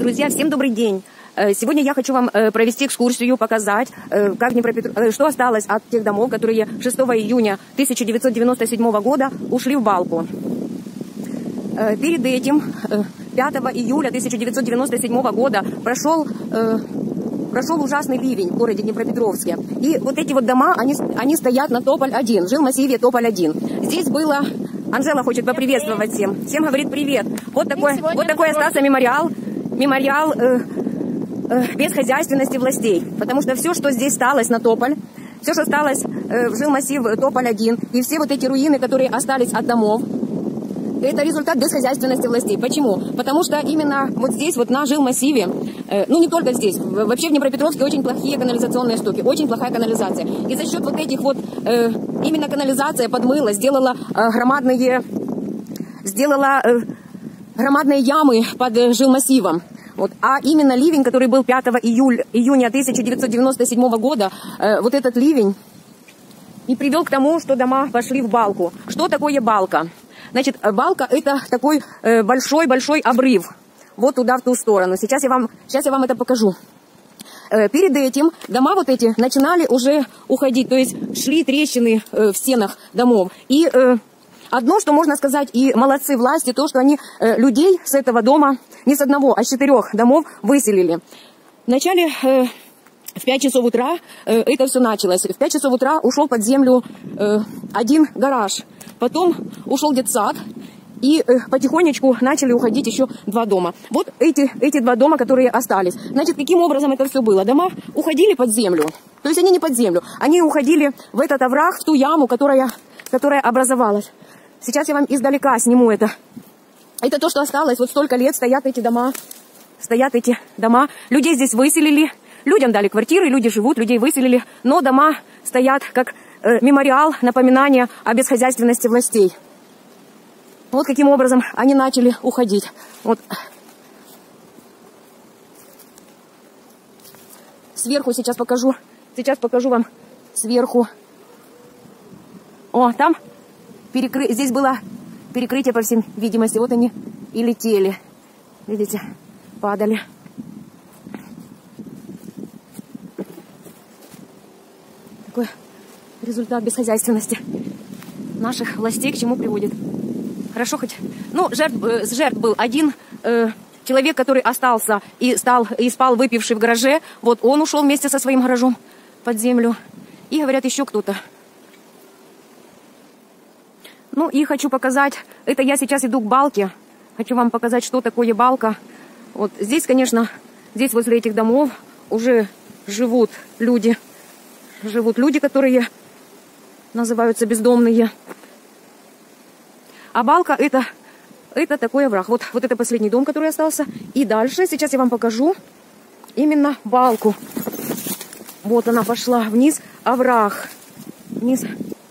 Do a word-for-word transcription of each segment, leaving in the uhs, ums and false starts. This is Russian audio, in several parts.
Друзья, всем добрый день. Сегодня я хочу вам провести экскурсию, показать, как Днепропетровск, что осталось от тех домов, которые шестого июня тысяча девятьсот девяносто седьмого года ушли в балку. Перед этим, пятого июля тысяча девятьсот девяносто седьмого года, прошел, прошел ужасный ливень в городе Днепропетровске. И вот эти вот дома, они, они стоят на Тополь один, в жилмассиве Тополь один. Здесь было... Анжела хочет поприветствовать всем. Всем говорит привет. Вот такой, вот такой остался мемориал, мемориал э, э, безхозяйственности властей. Потому что все, что здесь осталось на Тополь, все, что осталось э, в жилмассив Тополь один, и все вот эти руины, которые остались от домов, это результат безхозяйственности властей. Почему? Потому что именно вот здесь, вот на жилмассиве, э, ну не только здесь, вообще в Днепропетровске очень плохие канализационные стоки, очень плохая канализация. И за счет вот этих вот, э, именно канализация подмыла, сделала э, громадные, сделала э, громадные ямы под э, жилмассивом. Вот. А именно ливень, который был пятого июня тысяча девятьсот девяносто седьмого года, э, вот этот ливень и привел к тому, что дома пошли в балку. Что такое балка? Значит, балка – это такой большой-большой э, обрыв. Вот туда, в ту сторону. Сейчас я вам, сейчас я вам это покажу. Э, перед этим дома вот эти начинали уже уходить. То есть шли трещины э, в стенах домов. И э, одно, что можно сказать, и молодцы власти, то, что они э, людей с этого дома, не с одного, а с четырех домов выселили. Вначале... Э, В пять часов утра э, это все началось. В пять часов утра ушел под землю э, один гараж. Потом ушел детсад. И э, потихонечку начали уходить еще два дома. Вот эти, эти два дома, которые остались. Значит, каким образом это все было? Дома уходили под землю. То есть они не под землю. Они уходили в этот овраг, в ту яму, которая, которая образовалась. Сейчас я вам издалека сниму это. Это то, что осталось. Вот столько лет стоят эти дома. Стоят эти дома. Людей здесь выселили. Людям дали квартиры, люди живут, людей выселили, но дома стоят как э, мемориал, напоминание о безхозяйственности властей. Вот каким образом они начали уходить. Вот. Сверху сейчас покажу, сейчас покажу вам сверху. О, там перекры... здесь было перекрытие, по всей видимости. Вот они и летели. Видите, падали. Такой результат безхозяйственности наших властей к чему приводит. Хорошо хоть... Ну, жертв, э, жертв был один э, человек, который остался и, стал, и спал выпивший в гараже. Вот он ушел вместе со своим гаражом под землю. И, говорят, еще кто-то. Ну, и хочу показать... Это я сейчас иду к балке. Хочу вам показать, что такое балка. Вот здесь, конечно, здесь возле этих домов уже живут люди... Живут люди, которые называются бездомные. А балка это, это такой овраг. Вот, вот это последний дом, который остался. И дальше, сейчас я вам покажу именно балку. Вот она пошла вниз, овраг. Вниз.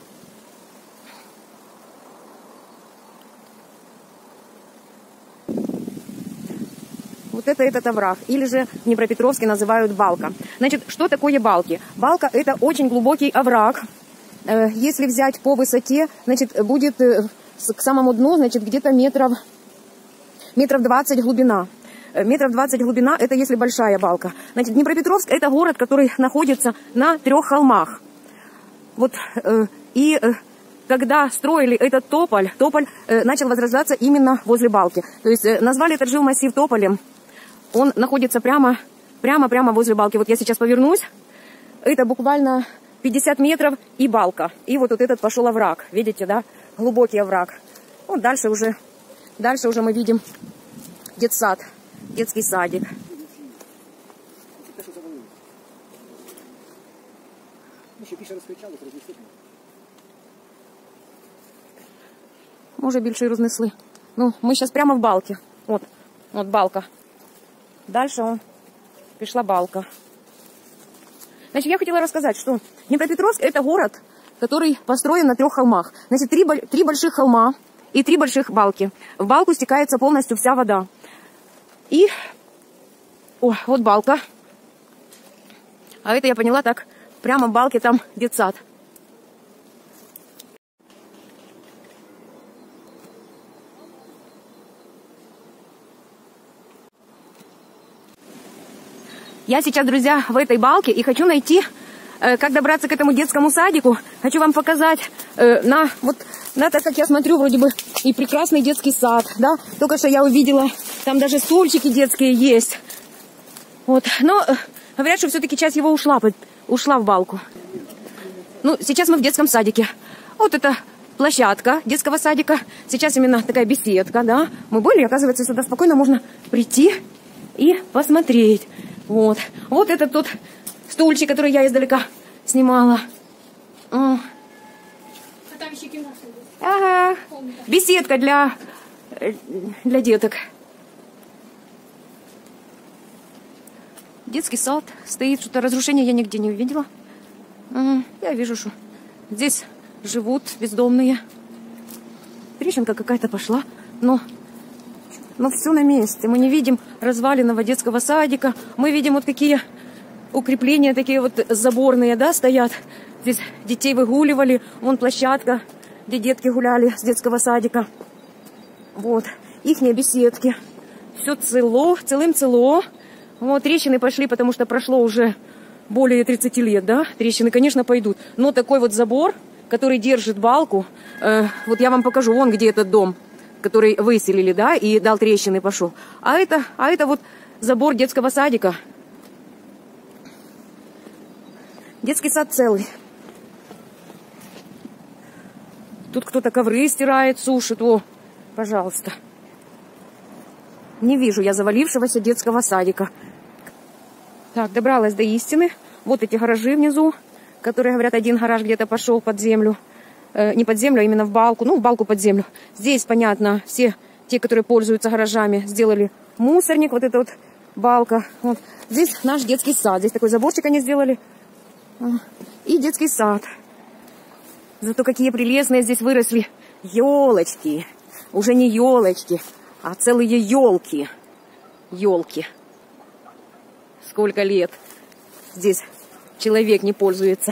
Вот это этот овраг. Или же в Днепропетровске называют балка. Значит, что такое балки? Балка – это очень глубокий овраг. Если взять по высоте, значит, будет к самому дну, значит, где-то метров, метров двадцать глубина. Метров двадцать глубина – это если большая балка. Значит, Днепропетровск – это город, который находится на трех холмах. Вот, и... Когда строили этот тополь, тополь э, начал возрождаться именно возле балки. То есть э, назвали этот жилмассив тополем. Он находится прямо, прямо, прямо возле балки. Вот я сейчас повернусь. Это буквально пятьдесят метров и балка. И вот, вот этот пошел овраг. Видите, да? Глубокий овраг. Вот дальше уже, дальше уже мы видим детсад, детский садик. Може більше і рознесли. Ну, ми зараз прямо в балці. От, от балка. Дальше он, пішла балка. Значит, я хотела рассказать, что Днепропетровск – это город, который построен на трех холмах. Значит, три, три больших холма и три больших балки. В балку стекается полностью вся вода. И, о, вот балка. А это я поняла так, прямо в балке там детсад. Я сейчас, друзья, в этой балке и хочу найти, э, как добраться к этому детскому садику. Хочу вам показать э, на, вот, на, так как я смотрю, вроде бы и прекрасный детский сад, да. Только что я увидела, там даже стульчики детские есть. Вот, но э, говорят, что все-таки часть его ушла, ушла в балку. Ну, сейчас мы в детском садике. Вот это площадка детского садика. Сейчас именно такая беседка, да. Мы были, оказывается, сюда спокойно можно прийти и посмотреть. Вот. Вот это тот стульчик, который я издалека снимала. А там еще гимнастика будет. Ага. Беседка для, для деток. Детский сад стоит. Что-то разрушения я нигде не увидела. А, я вижу, что здесь живут бездомные. Трещинка какая-то пошла, но... Но все на месте. Мы не видим разваленного детского садика. Мы видим вот какие укрепления, такие вот заборные, да, стоят. Здесь детей выгуливали. Вон площадка, где детки гуляли с детского садика. Вот. Ихние беседки. Все цело, целым цело. Вот трещины пошли, потому что прошло уже более тридцати лет, да. Трещины, конечно, пойдут. Но такой вот забор, который держит балку. Э, вот я вам покажу, вон где этот дом, который выселили, да, и дал трещины, пошел. А это, а это вот забор детского садика. Детский сад целый. Тут кто-то ковры стирает, сушит. О, пожалуйста. Не вижу я завалившегося детского садика. Так, добралась до истины. Вот эти гаражи внизу, которые, говорят, один гараж где-то пошел под землю. Не под землю, а именно в балку. Ну, в балку под землю. Здесь, понятно, все те, которые пользуются гаражами, сделали мусорник. Вот эта вот балка. Вот. Здесь наш детский сад. Здесь такой заборчик они сделали. И детский сад. Зато какие прелестные здесь выросли елочки. Уже не елочки, а целые елки. Елки. Сколько лет здесь человек не пользуется.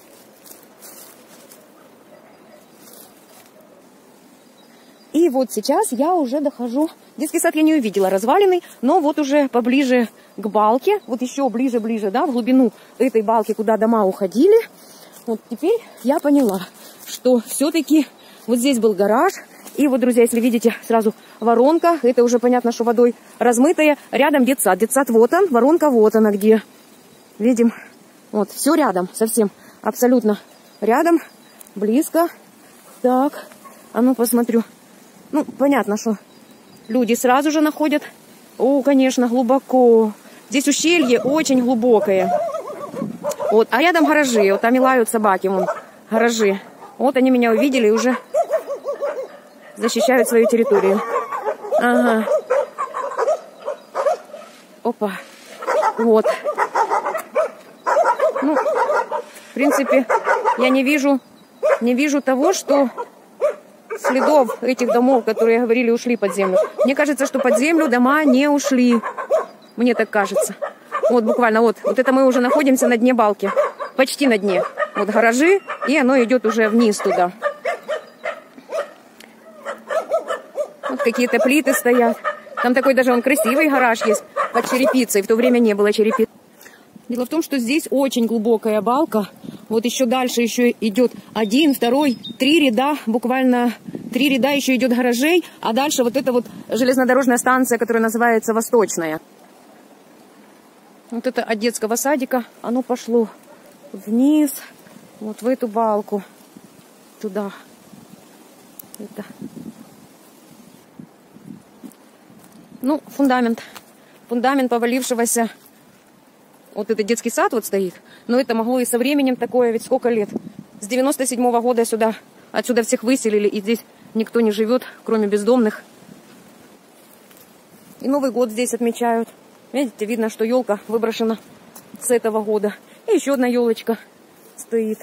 И вот сейчас я уже дохожу. Детский сад я не увидела разваленный, но вот уже поближе к балке, вот еще ближе-ближе, да, в глубину этой балки, куда дома уходили. Вот теперь я поняла, что все-таки вот здесь был гараж. И вот, друзья, если видите, сразу воронка. Это уже понятно, что водой размытая. Рядом детсад. Детсад вот он, воронка вот она где. Видим. Вот, все рядом, совсем, абсолютно рядом, близко. Так, а ну посмотрю. Ну, понятно, что люди сразу же находят. О, конечно, глубоко. Здесь ущелье очень глубокое. Вот, а рядом гаражи. Вот там и лают собаки, вон, гаражи. Вот они меня увидели и уже защищают свою территорию. Ага. Опа. Вот. Ну, в принципе, я не вижу, не вижу того, что следов этих домов, которые говорили, ушли под землю. Мне кажется, что под землю дома не ушли. Мне так кажется. Вот буквально вот. Вот это мы уже находимся на дне балки. Почти на дне. Вот гаражи, и оно идет уже вниз туда. Вот какие-то плиты стоят. Там такой даже он красивый гараж есть под черепицей. В то время не было черепицы. Дело в том, что здесь очень глубокая балка. Вот еще дальше еще идет один, второй, три ряда, буквально три ряда еще идет гаражей. А дальше вот эта вот железнодорожная станция, которая называется Восточная. Вот это от детского садика оно пошло вниз, вот в эту балку, туда. Это. Ну, фундамент. Фундамент повалившегося. Вот этот детский сад вот стоит. Но это могло и со временем такое, ведь сколько лет. С девяносто седьмого года сюда, отсюда всех выселили, и здесь никто не живет, кроме бездомных. И Новый год здесь отмечают. Видите, видно, что елка выброшена с этого года. И еще одна елочка стоит.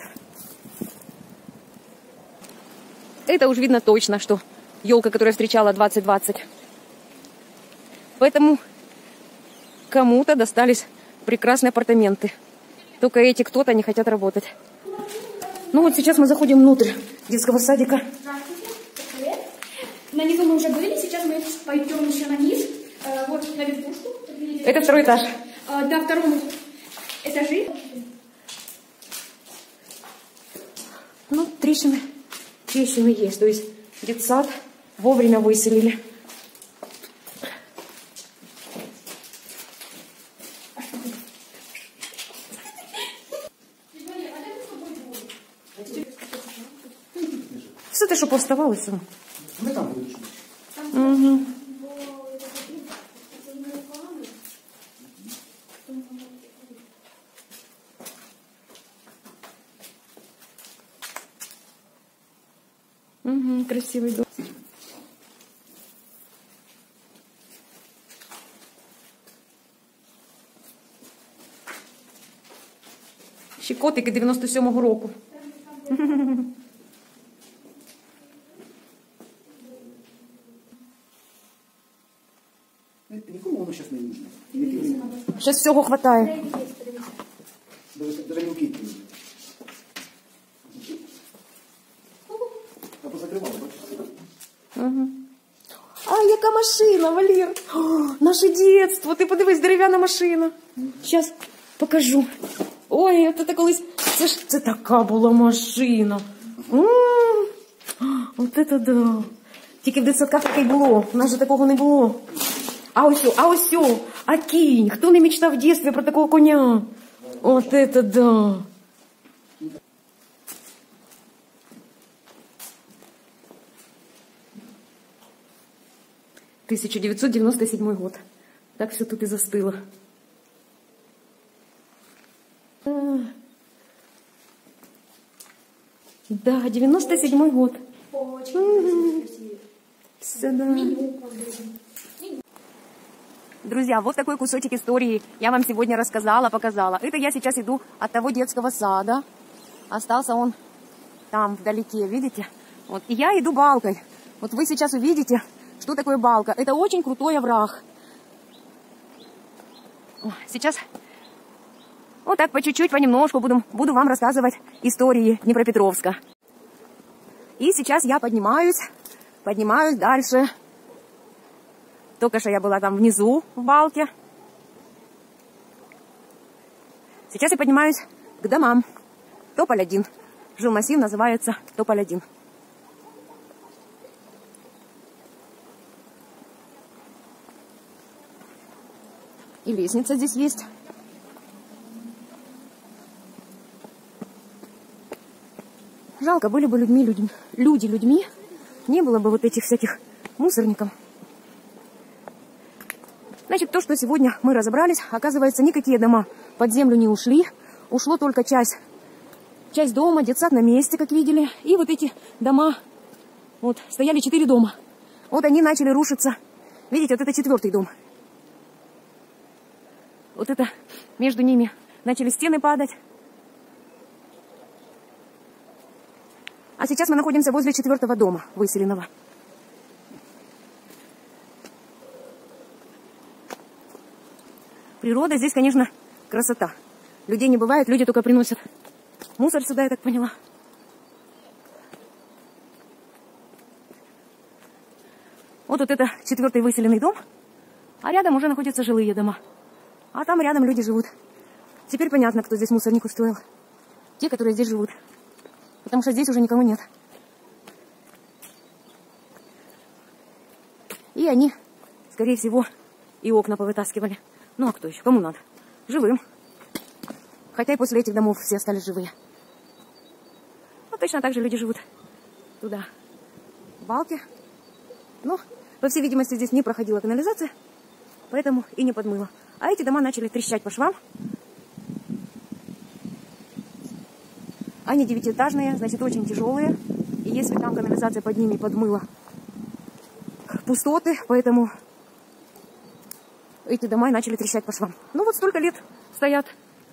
Это уж видно точно, что елка, которая встречала двадцать двадцать. Поэтому кому-то достались прекрасные апартаменты. Только эти кто-то не хотят работать. Ну вот сейчас мы заходим внутрь детского садика. Здравствуйте. На низу мы уже были, сейчас мы пойдем еще на низ. Вот на верхушку. Это второй этаж. А, на втором этаже. Ну, трещины, трещины есть. То есть детсад вовремя выселили. Все те, що повставалося. Ми там будемо. Угу. Угу, красивий дом. Ще котики дев'яносто сьомого року. Нікому воно зараз не нужно. Зараз всього хватає. Даже не укидки. А позакривали, бачите? Угу. А, яка машина, Валер! О, наше дитинство! Ти подивись, дерев'яна машина. Зараз покажу. Ой, от це колись... Це ж це така була машина. М-м-м. От це да. Тільки в дитсадках таке й було. У нас же такого не було. А ось, а ось, а кінь. Хто не мечтав в дитинстві про такого коня? От це да. тысяча девятьсот девяносто седьмой год. Так все тут и застыло. А. Да, девяносто седьмой год. Очень Сюда. Друзья, вот такой кусочек истории я вам сегодня рассказала, показала. Это я сейчас иду от того детского сада. Остался он там вдалеке, видите? Вот. И я иду балкой. Вот вы сейчас увидите, что такое балка. Это очень крутой овраг. Сейчас вот так по чуть-чуть, понемножку буду, буду вам рассказывать истории Днепропетровска. И сейчас я поднимаюсь, поднимаюсь дальше. Только что я была там внизу, в балке. Сейчас я поднимаюсь к домам. Тополь один. Жилмассив называется Тополь один. И лестница здесь есть. Жалко, были бы людьми, людьми, люди людьми, не было бы вот этих всяких мусорников. Значит, то, что сегодня мы разобрались, оказывается, никакие дома под землю не ушли. Ушло только часть, часть дома, детсад на месте, как видели. И вот эти дома, вот, стояли четыре дома. Вот они начали рушиться. Видите, вот это четвертый дом. Вот это между ними начали стены падать. А сейчас мы находимся возле четвертого дома выселенного. Природа здесь, конечно, красота. Людей не бывает, люди только приносят мусор сюда, я так поняла. Вот, вот это четвертый выселенный дом, а рядом уже находятся жилые дома. А там рядом люди живут. Теперь понятно, кто здесь мусорник устроил. Те, которые здесь живут. Потому что здесь уже никого нет. И они, скорее всего, и окна повытаскивали. Ну а кто еще? Кому надо? Живым. Хотя и после этих домов все остались живые. Ну, точно так же люди живут туда, в балке. Но, по всей видимости, здесь не проходила канализация, поэтому и не подмыло. А эти дома начали трещать по швам. Они девятиэтажные, значит, очень тяжелые. И если там канализация под ними подмыла пустоты, поэтому эти дома и начали трещать по швам. Ну вот столько лет стоят.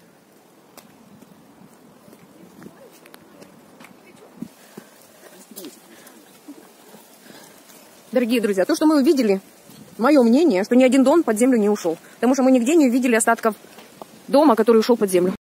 Дорогие друзья, то, что мы увидели, мое мнение, что ни один дом под землю не ушел. Потому что мы нигде не увидели остатков дома, который ушел под землю.